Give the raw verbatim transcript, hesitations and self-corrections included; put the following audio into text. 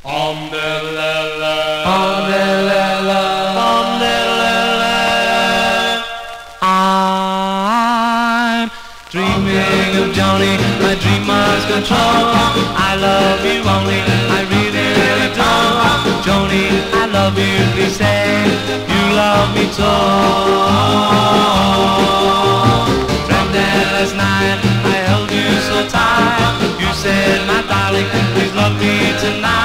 Om-de-la-la, Om-de-la-la, Om-de-la-la. I'm dreaming of Johnny, my dream must control. I love you only, I really, really don't. Joni, I love you, please say you love me too. Dreamt that last night I held you so tight. You said, my darling, please love me tonight.